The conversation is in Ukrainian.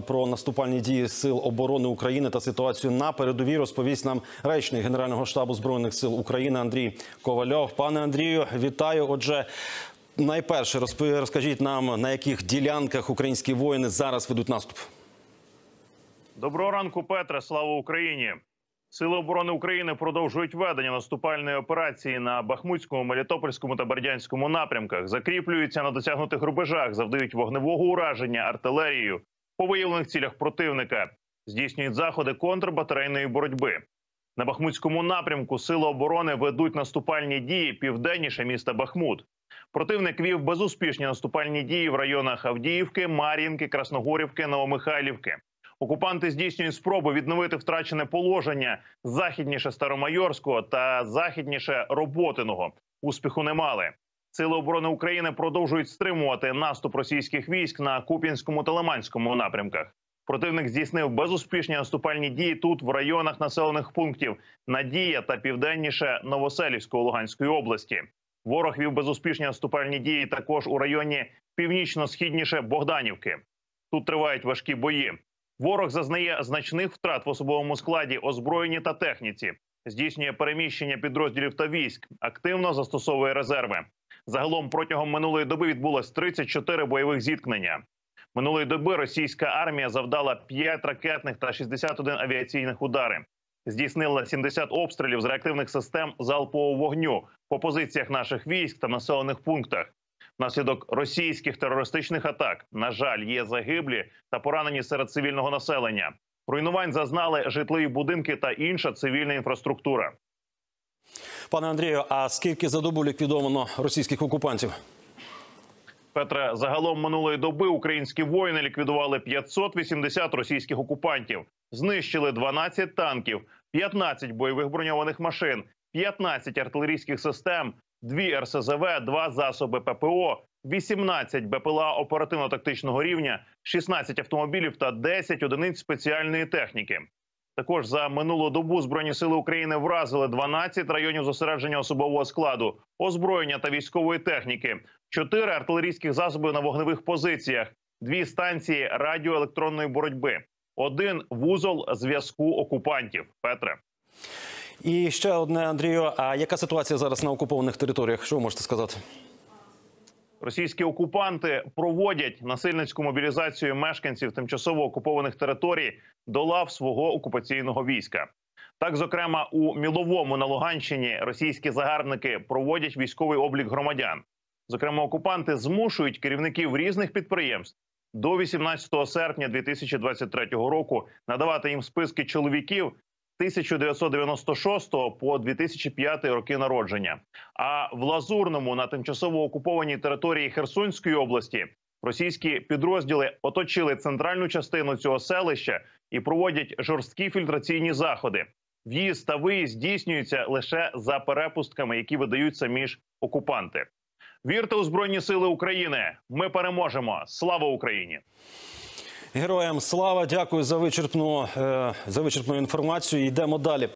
Про наступальні дії Сил оборони України та ситуацію на передовій розповість нам речник Генерального штабу Збройних сил України Андрій Ковальов. Пане Андрію, вітаю. Отже, найперше розкажіть нам, на яких ділянках українські воїни зараз ведуть наступ. Доброго ранку, Петре. Слава Україні! Сили оборони України продовжують ведення наступальної операції на Бахмутському, Мелітопольському та Бердянському напрямках. Закріплюються на досягнутих рубежах, завдають вогневого ураження артилерією по виявлених цілях противника. Здійснюють заходи контрбатарейної боротьби. На Бахмутському напрямку Сили оборони ведуть наступальні дії південніше міста Бахмут. Противник вів безуспішні наступальні дії в районах Авдіївки, Мар'їнки, Красногорівки, Новомихайлівки. Окупанти здійснюють спроби відновити втрачене положення західніше Старомайорського та західніше Роботиного. Успіху не мали. Сили оборони України продовжують стримувати наступ російських військ на Куп'янському та Лиманському напрямках. Противник здійснив безуспішні наступальні дії тут, в районах населених пунктів Надія та південніше Новоселівської Луганської області. Ворог вів безуспішні наступальні дії також у районі північно-східніше Богданівки. Тут тривають важкі бої. Ворог зазнає значних втрат в особовому складі, озброєнні та техніці. Здійснює переміщення підрозділів та військ. Активно застосовує резерви. Загалом протягом минулої доби відбулось 34 бойових зіткнення. Минулої доби російська армія завдала 5 ракетних та 61 авіаційних удари. Здійснила 70 обстрілів з реактивних систем залпового вогню по позиціях наших військ та населених пунктах. Внаслідок російських терористичних атак, на жаль, є загиблі та поранені серед цивільного населення. Руйнувань зазнали житлові будинки та інша цивільна інфраструктура. Пане Андрію, а скільки за добу ліквідовано російських окупантів? Петре, загалом минулої доби українські воїни ліквідували 580 російських окупантів. Знищили 12 танків, 15 бойових броньованих машин, 15 артилерійських систем, 2 РСЗВ, 2 засоби ППО, 18 БПЛА оперативно-тактичного рівня, 16 автомобілів та 10 одиниць спеціальної техніки. Також за минулу добу Збройні сили України вразили 12 районів зосередження особового складу, озброєння та військової техніки, 4 артилерійських засоби на вогневих позиціях, 2 станції радіоелектронної боротьби, 1 вузол зв'язку окупантів. Петре. І ще одне, Андрію, а яка ситуація зараз на окупованих територіях? Що ви можете сказати? Російські окупанти проводять насильницьку мобілізацію мешканців тимчасово окупованих територій до лав свого окупаційного війська. Так, зокрема, у Міловому на Луганщині російські загарбники проводять військовий облік громадян. Зокрема, окупанти змушують керівників різних підприємств до 18 серпня 2023 року надавати їм списки чоловіків 1996 по 2005 роки народження. А в Лазурному, на тимчасово окупованій території Херсонської області, російські підрозділи оточили центральну частину цього селища і проводять жорсткі фільтраційні заходи. В'їзд та виїзд здійснюються лише за перепустками, які видають самі ж окупанти. Вірте у Збройні сили України! Ми переможемо! Слава Україні! Героям слава! Дякую за вичерпну інформацію. Йдемо далі.